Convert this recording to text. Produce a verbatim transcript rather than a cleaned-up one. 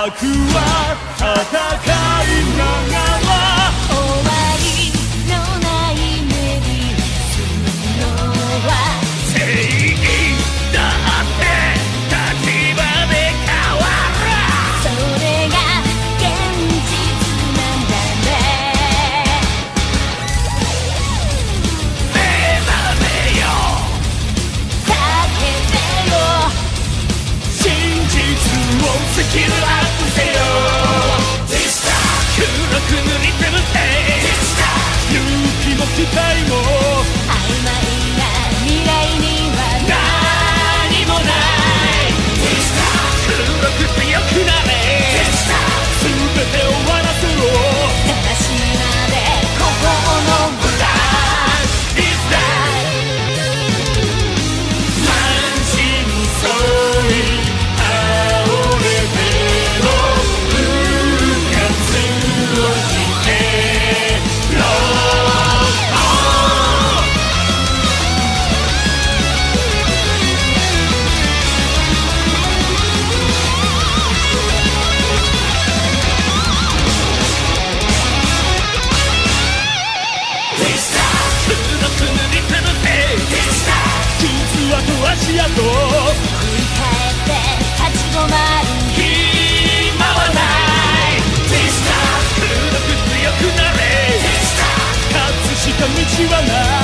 くは戦いながら終わりのない目にするのは正義だって立場で変わる。 それが現実なんだね。 目覚めよ叫べよ真実をスキルアップせよ。黒く塗りつぶせ勇気も期待も曖昧な未来には何もない黒く強くなれ全て終わらせろ。 正しいまでここの無駄満身創痍倒れても復活をしてろ。黒く塗りつぶせ傷跡足跡振り返って立ち止まる暇はない黒く強くなれ勝つしか道はない